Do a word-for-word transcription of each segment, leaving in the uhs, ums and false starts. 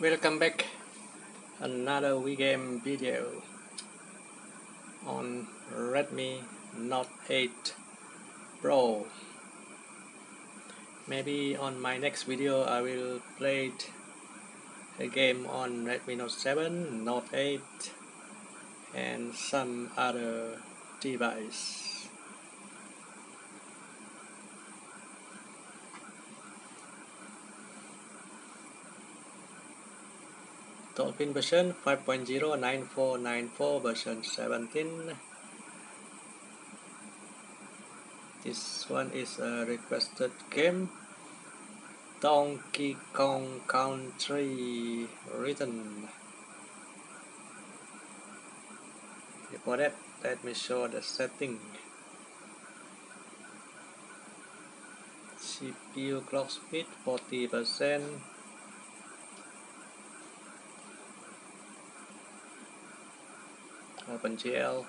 Welcome back, another Wii game video on Redmi Note eight Pro. Maybe on my next video I will play a game on Redmi Note seven, Note eight and some other device. Dolphin version five point zero nine four nine four version seventeen. This one is a requested game, Donkey Kong Country Return. Before that, let me show the setting. C P U clock speed forty percent. OpenGL.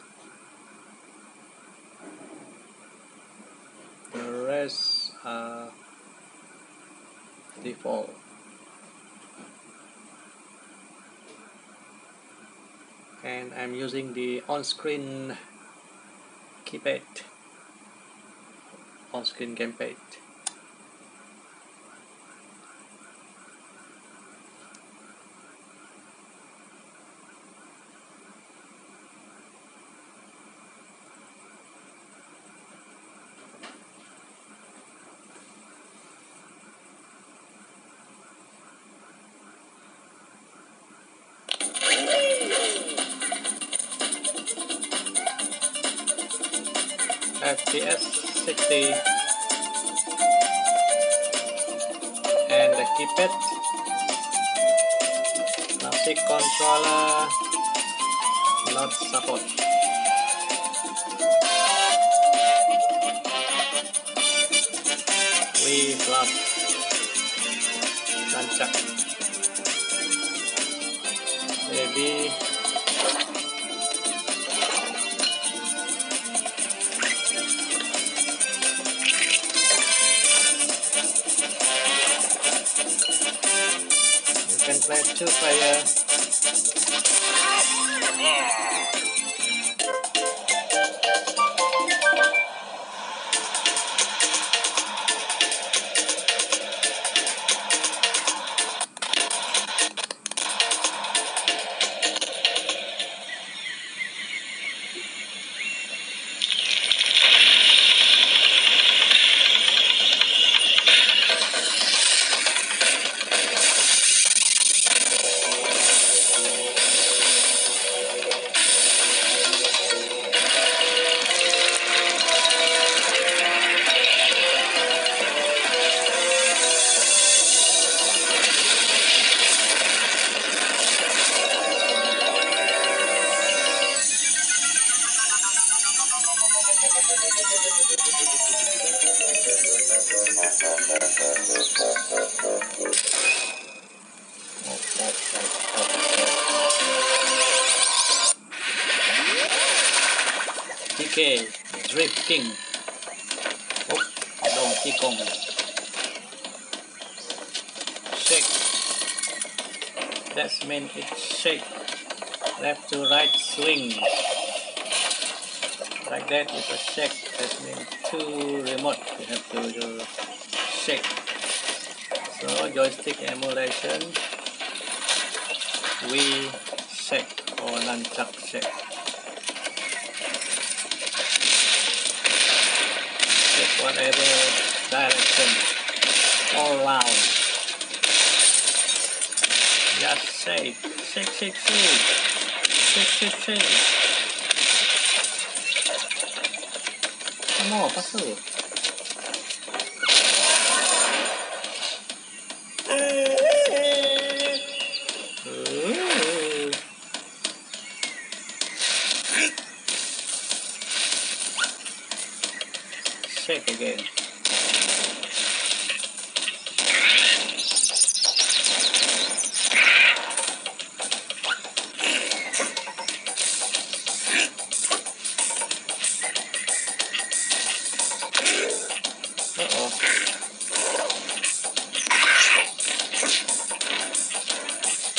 The rest are default. And I'm using the on-screen keypad, on-screen gamepad. F P S sixty and the keypad, classic controller not support. We love nunchuck. Maybe you can play two player. D K drifting. Oh, Donkey Kong. Shake. That's mean it shake. Left to right swing. Like that is a shake. That means two remote. You have to do shake. So joystick emulation. We shake or nunchuck shake. Whatever direction, all round. Just shake, shake, shake, shake, shake, shake, shake. Come on, puzzle. Shake again. Uh-oh.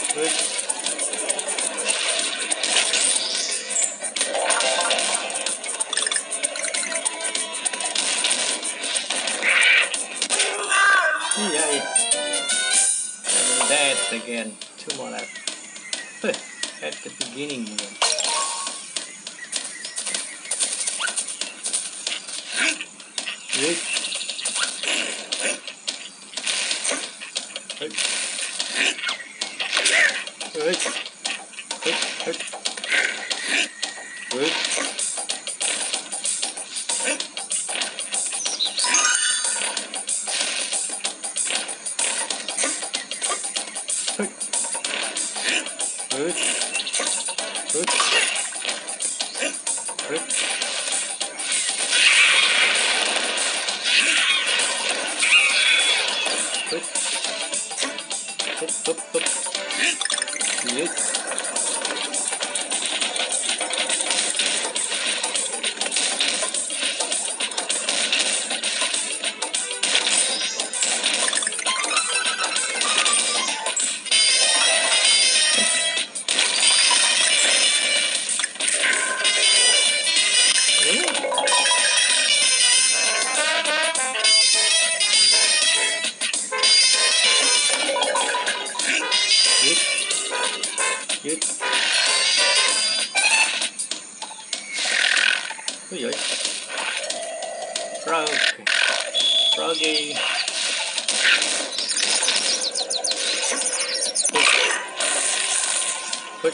Good. Yay! I'm dead again. Two more left. At the beginning again. Good. Good. Good. Good. Good. Good. Good. Good. Good. Good. Hop, hop, hop. Good. Good. Ôi giời. Frog. Froggy. Good.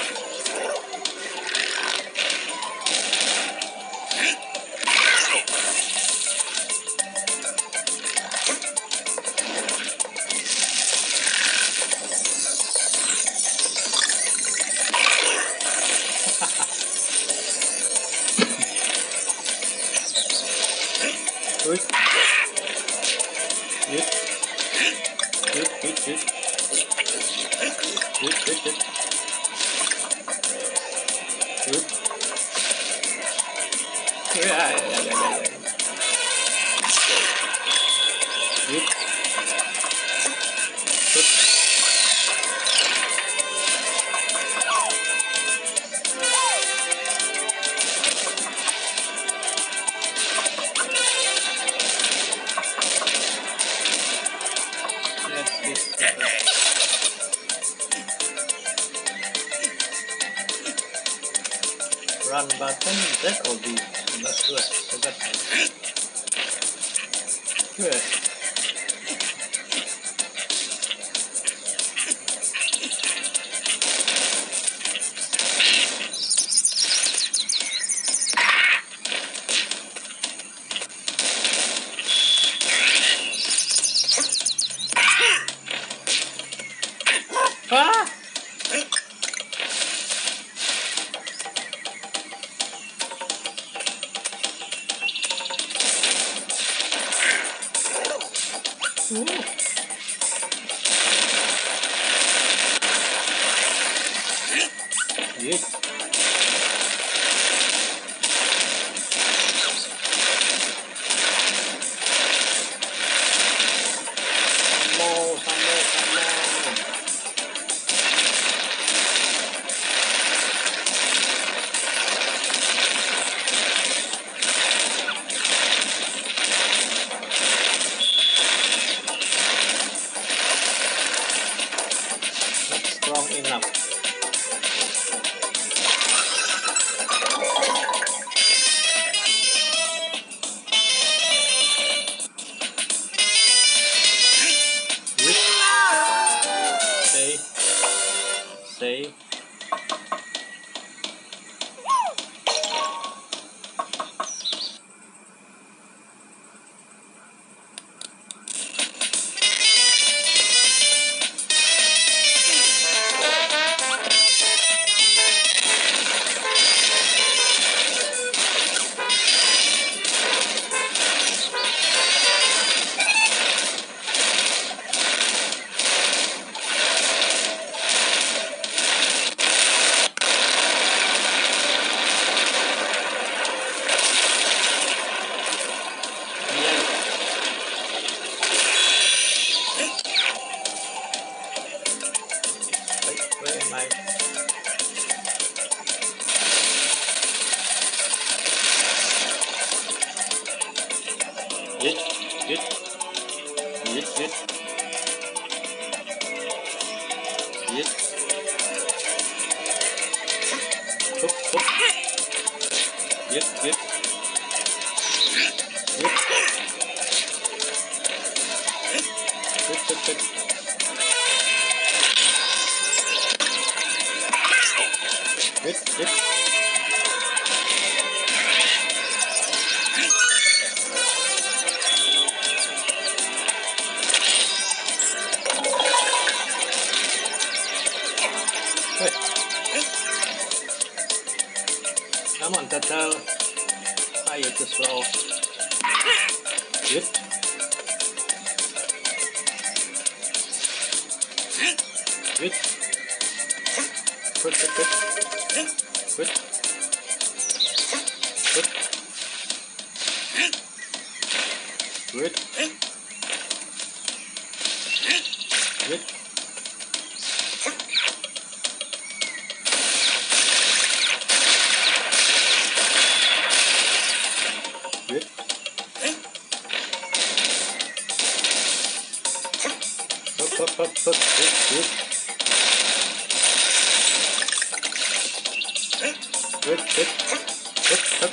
Good. Good. Good, good, good. Good, good, good. Good. Yeah, yeah, yeah, yeah, yeah. Good. Good. Let's get started. Run button, that will be not good. So that's good. Ah! Ooh. Good. Some more, some more, some more. Not strong enough. Good. Stay. Stay. Yes. Hook, hook. Yes, yes. Yes. Good, good, good. Good, good. Good. Come on, Turtle. Why are you too slow? Good. Good. Good, good, good. Good. Good. Good. Good. Good. Up, up, up, up. Good, good. Good, good. Up, up.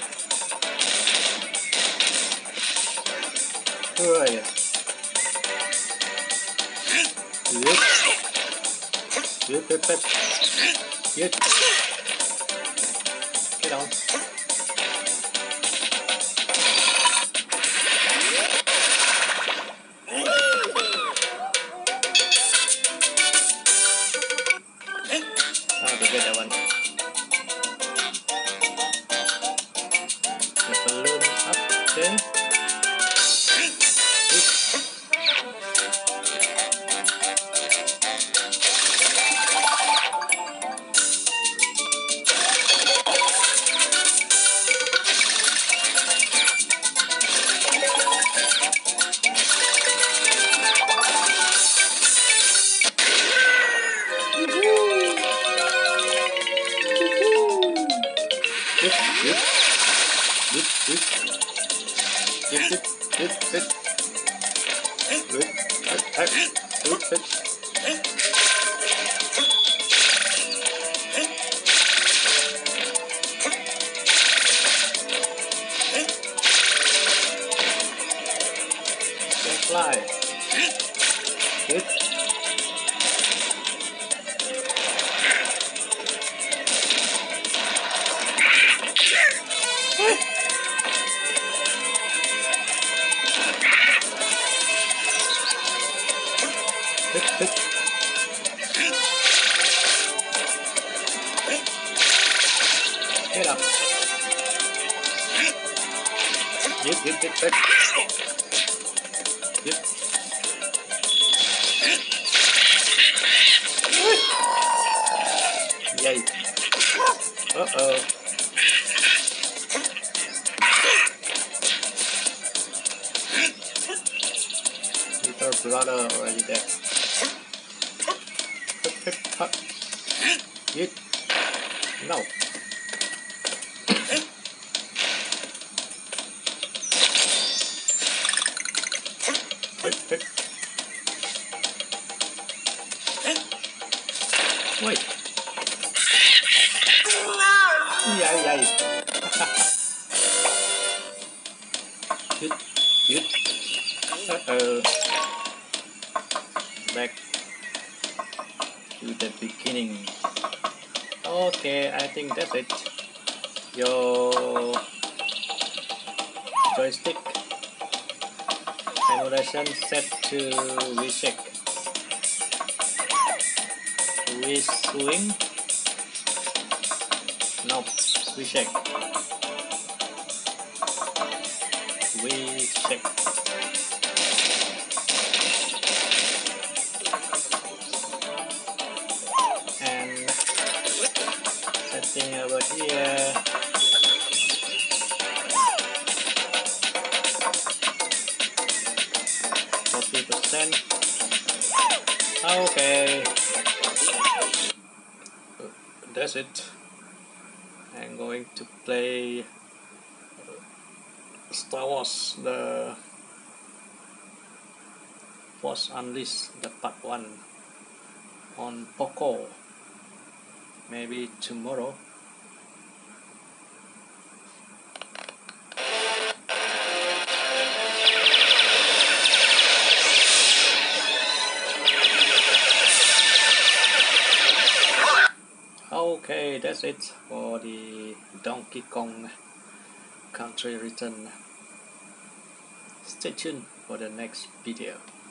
Who are you? Good. Good, good, good. Good. Get on. How to get that one? The balloon up there. Good, good. Good, good. Good, good, good, good. Good, good, good, good, good. Can fly. Good. Good, good. Get up. Good, good, good, good. Good. Yay. Uh-oh. Little brother already there. Hut, hut, hut. Good. No. Hut, hut. Wait. Yay, yay. Good, good. Uh-oh. Back to the beginning. Okay, I think that's it. Your joystick emulation set to V-Shake. V-Swing? Nope, V-Shake. V-Shake. And setting over here. forty percent. Okay. That's it. I'm going to play Star Wars The Force Unleashed, the part one. on Poco, maybe tomorrow. Okay, that's it for the Donkey Kong Country Return. Stay tuned for the next video.